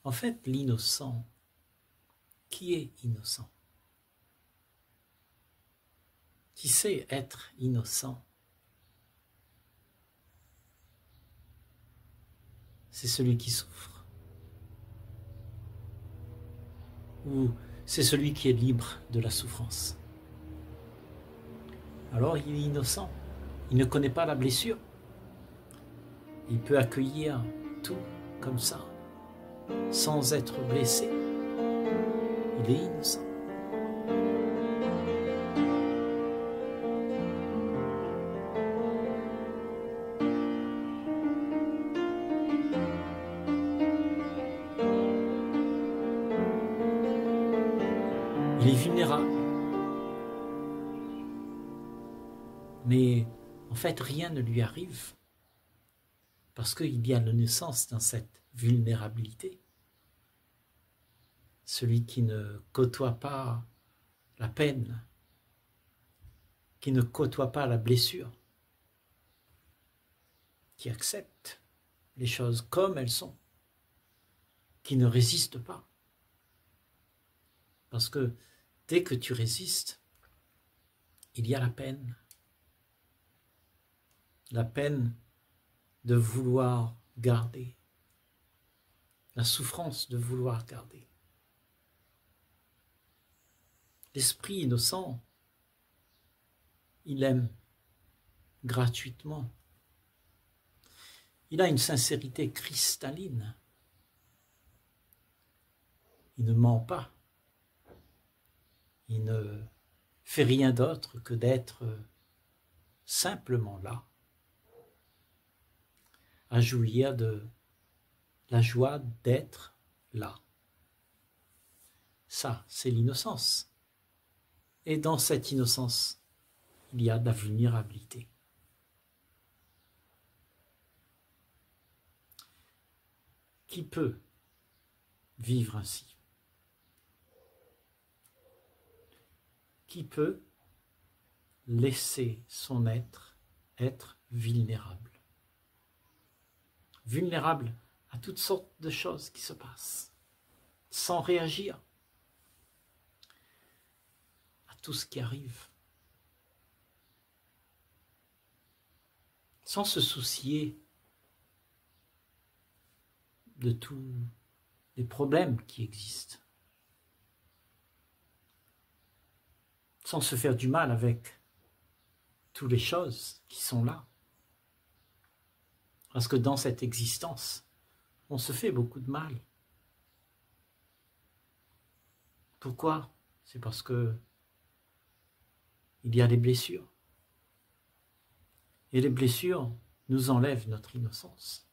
En fait, l'innocent, qui est innocent? Qui sait être innocent? C'est celui qui souffre. Ou c'est celui qui est libre de la souffrance. Alors il est innocent. Il ne connaît pas la blessure. Il peut accueillir tout comme ça, sans être blessé. Il est innocent. Il est vulnérable. Mais en fait, rien ne lui arrive parce qu'il y a l'innocence dans cette vulnérabilité. Celui qui ne côtoie pas la peine, qui ne côtoie pas la blessure, qui accepte les choses comme elles sont, qui ne résiste pas. Parce que dès que tu résistes, il y a la peine. La peine de vouloir garder. La souffrance de vouloir garder. L'esprit innocent, il aime gratuitement. Il a une sincérité cristalline. Il ne ment pas. Il ne fait rien d'autre que d'être simplement là, à jouir de la joie d'être là. Ça, c'est l'innocence. Et dans cette innocence, il y a de la vulnérabilité. Qui peut vivre ainsi? Qui peut laisser son être vulnérable? Vulnérable à toutes sortes de choses qui se passent, sans réagir à tout ce qui arrive, sans se soucier de tous les problèmes qui existent, sans se faire du mal avec toutes les choses qui sont là. Parce que dans cette existence, on se fait beaucoup de mal. Pourquoi? C'est parce que il y a des blessures. Et les blessures nous enlèvent notre innocence.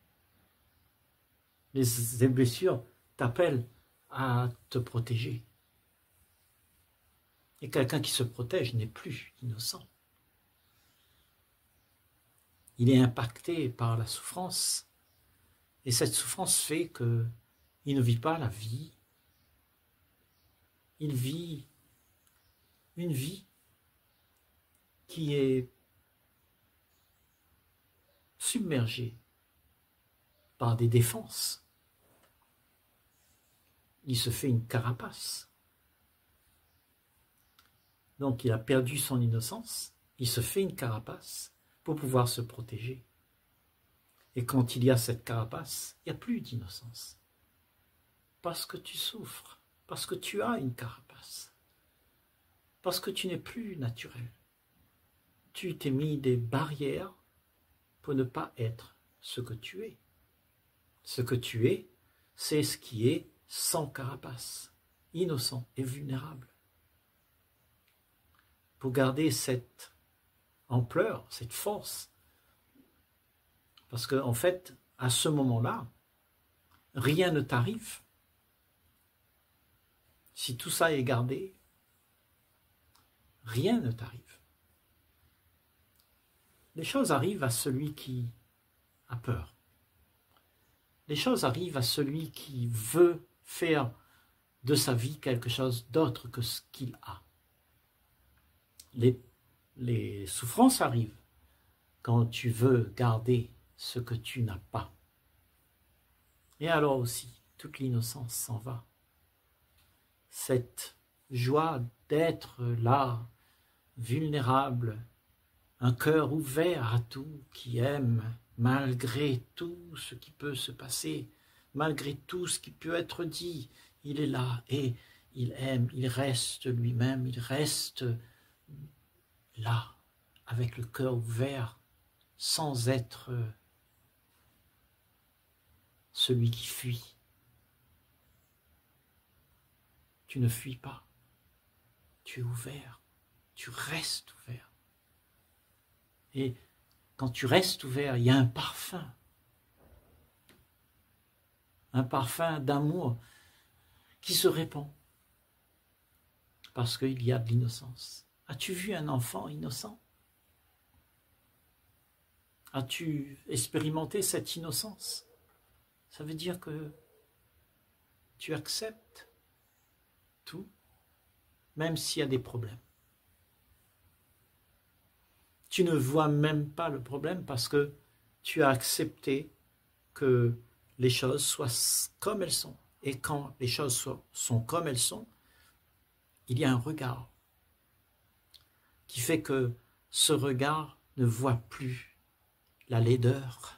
Les blessures t'appellent à te protéger. Et quelqu'un qui se protège n'est plus innocent. Il est impacté par la souffrance. Et cette souffrance fait qu'il ne vit pas la vie. Il vit une vie qui est submergée par des défenses. Il se fait une carapace. Donc il a perdu son innocence, il se fait une carapace pour pouvoir se protéger. Et quand il y a cette carapace, il n'y a plus d'innocence. Parce que tu souffres, parce que tu as une carapace, parce que tu n'es plus naturel. Tu t'es mis des barrières pour ne pas être ce que tu es. Ce que tu es, c'est ce qui est sans carapace, innocent et vulnérable. Pour garder cette ampleur, cette force, parce qu'en fait, à ce moment-là, rien ne t'arrive. Si tout ça est gardé, rien ne t'arrive. Les choses arrivent à celui qui a peur. Les choses arrivent à celui qui veut faire de sa vie quelque chose d'autre que ce qu'il a. Les souffrances arrivent quand tu veux garder ce que tu n'as pas. Et alors aussi, toute l'innocence s'en va. Cette joie d'être là, vulnérable, un cœur ouvert à tout, qui aime malgré tout ce qui peut se passer, malgré tout ce qui peut être dit, il est là et il aime, il reste lui-même, il reste là, avec le cœur ouvert, sans être celui qui fuit. Tu ne fuis pas, tu es ouvert, tu restes ouvert. Et quand tu restes ouvert, il y a un parfum d'amour qui se répand, parce qu'il y a de l'innocence. As-tu vu un enfant innocent? As-tu expérimenté cette innocence? Ça veut dire que tu acceptes tout, même s'il y a des problèmes. Tu ne vois même pas le problème parce que tu as accepté que les choses soient comme elles sont. Et quand les choses sont comme elles sont, il y a un regard qui fait que ce regard ne voit plus la laideur.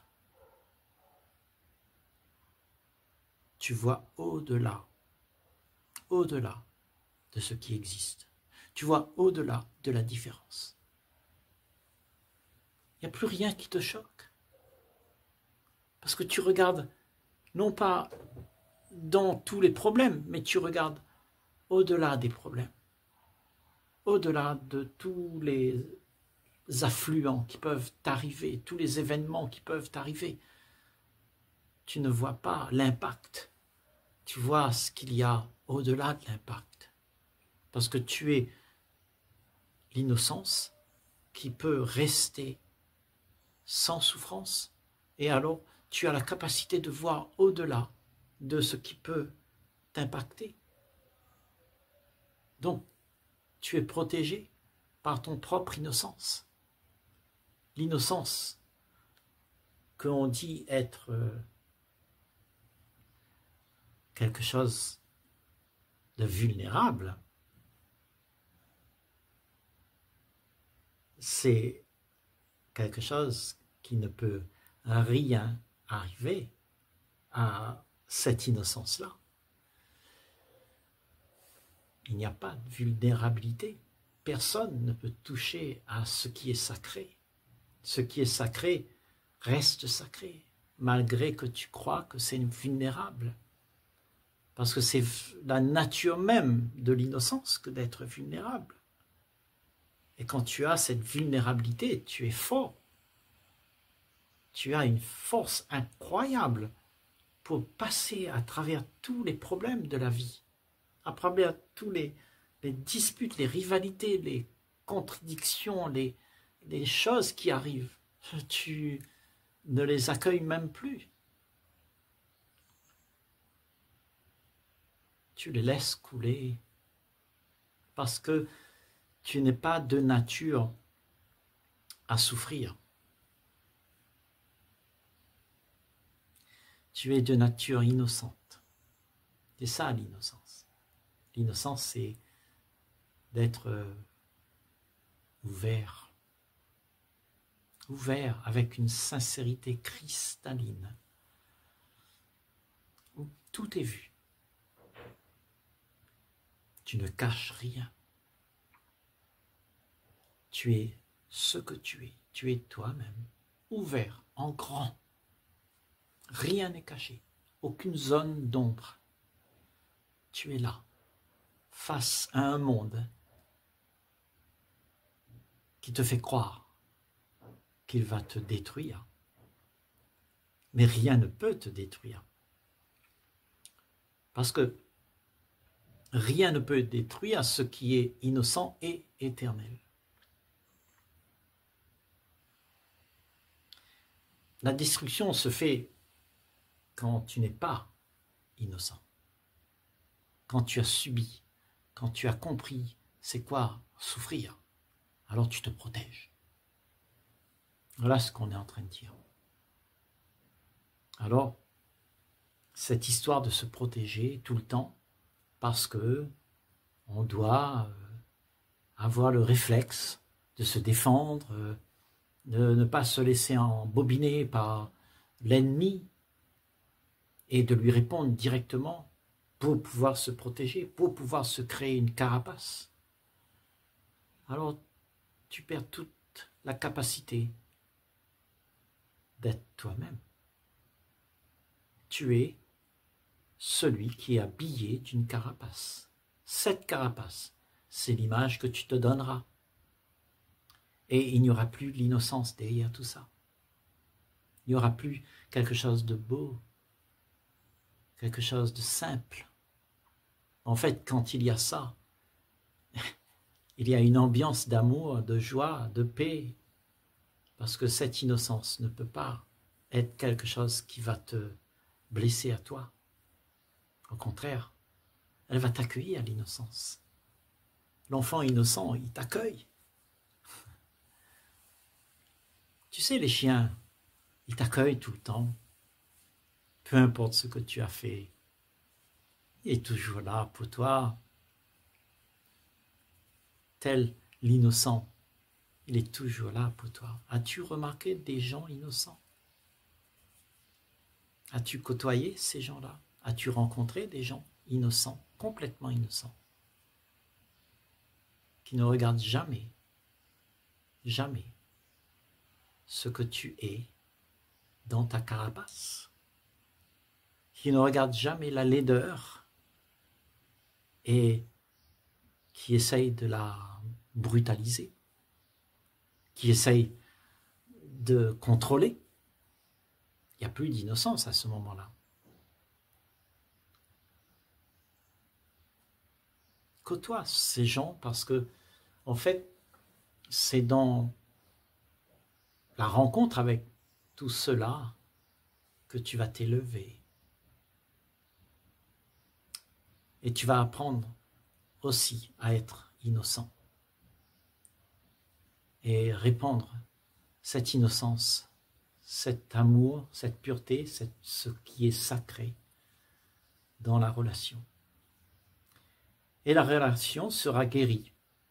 Tu vois au-delà de ce qui existe. Tu vois au-delà de la différence. Il n'y a plus rien qui te choque. Parce que tu regardes, non pas dans tous les problèmes, mais tu regardes au-delà des problèmes. Au-delà de tous les affluents qui peuvent t'arriver, tous les événements qui peuvent t'arriver. Tu ne vois pas l'impact. Tu vois ce qu'il y a au-delà de l'impact. Parce que tu es l'innocence qui peut rester sans souffrance. Et alors, tu as la capacité de voir au-delà de ce qui peut t'impacter. Donc, tu es protégé par ton propre innocence. L'innocence qu'on dit être quelque chose de vulnérable, c'est quelque chose qui ne peut rien arriver à cette innocence-là. Il n'y a pas de vulnérabilité. Personne ne peut toucher à ce qui est sacré. Ce qui est sacré reste sacré, malgré que tu crois que c'est vulnérable. Parce que c'est la nature même de l'innocence que d'être vulnérable. Et quand tu as cette vulnérabilité, tu es fort. Tu as une force incroyable pour passer à travers tous les problèmes de la vie, à travers tous les disputes, les rivalités, les contradictions, les choses qui arrivent. Tu ne les accueilles même plus. Tu les laisses couler parce que tu n'es pas de nature à souffrir. Tu es de nature innocente. C'est ça l'innocence. L'innocence, c'est d'être ouvert. Ouvert avec une sincérité cristalline. Où tout est vu. Tu ne caches rien. Tu es ce que tu es. Tu es toi-même. Ouvert, en grand. Rien n'est caché. Aucune zone d'ombre. Tu es là, face à un monde qui te fait croire qu'il va te détruire. Mais rien ne peut te détruire. Parce que rien ne peut détruire ce qui est innocent et éternel. La destruction se fait quand tu n'es pas innocent. Quand tu as subi, quand tu as compris c'est quoi souffrir, alors tu te protèges. Voilà ce qu'on est en train de dire. Alors, cette histoire de se protéger tout le temps parce que on doit avoir le réflexe de se défendre, de ne pas se laisser embobiner par l'ennemi et de lui répondre directement pour pouvoir se protéger, pour pouvoir se créer une carapace. Alors tu perds toute la capacité d'être toi-même. Tu es celui qui est habillé d'une carapace. Cette carapace, c'est l'image que tu te donneras. Et il n'y aura plus l'innocence derrière tout ça. Il n'y aura plus quelque chose de beau, quelque chose de simple. En fait, quand il y a ça, il y a une ambiance d'amour, de joie, de paix, parce que cette innocence ne peut pas être quelque chose qui va te blesser à toi. Au contraire, elle va t'accueillir, l'innocence. L'enfant innocent, il t'accueille. Tu sais, les chiens, ils t'accueillent tout le temps. Peu importe ce que tu as fait, il est toujours là pour toi. Tel l'innocent, il est toujours là pour toi. As-tu remarqué des gens innocents? As-tu côtoyé ces gens-là? As-tu rencontré des gens innocents, complètement innocents, qui ne regardent jamais, jamais ce que tu es dans ta carapace, qui ne regardent jamais la laideur et qui essayent de la brutaliser, qui essayent de contrôler? Il n'y a plus d'innocence à ce moment-là. Côtoie ces gens parce que, en fait, c'est dans la rencontre avec tout cela que tu vas t'élever. Et tu vas apprendre aussi à être innocent et répandre cette innocence, cet amour, cette pureté, ce qui est sacré dans la relation. Et la relation sera guérie.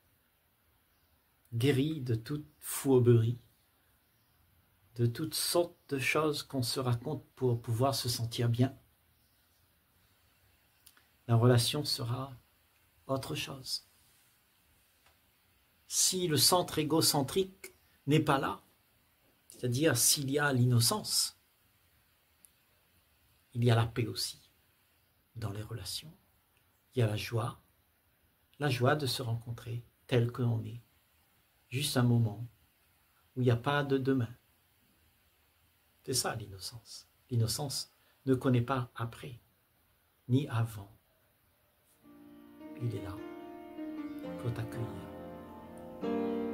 Guérie de toute fourberie, de toutes sortes de choses qu'on se raconte pour pouvoir se sentir bien. La relation sera autre chose. Si le centre égocentrique n'est pas là, c'est-à-dire s'il y a l'innocence, il y a la paix aussi dans les relations. Il y a la joie de se rencontrer tel que l'on est. Juste un moment où il n'y a pas de demain. C'est ça l'innocence. L'innocence ne connaît pas après, ni avant. Il est là pour t'accueillir.